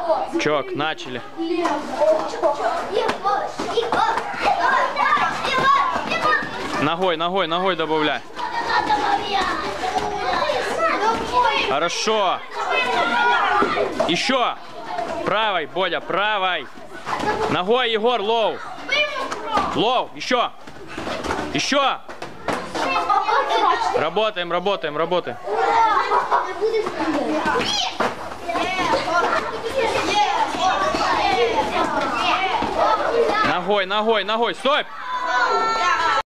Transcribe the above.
Чок, начали. Ногой, ногой, ногой добавляй. Хорошо. Еще. Правой, Бодя, правой. Ногой, Егор, лоу. Лоу, еще. Еще. Работаем, работаем, работаем. Ногой, ногой, ногой. Стой.